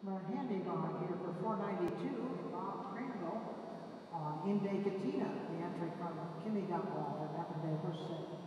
Our handing on here for 492, Bob Crandall on Inday, Catina, the entry from Kimmy got ball, and that would be first set.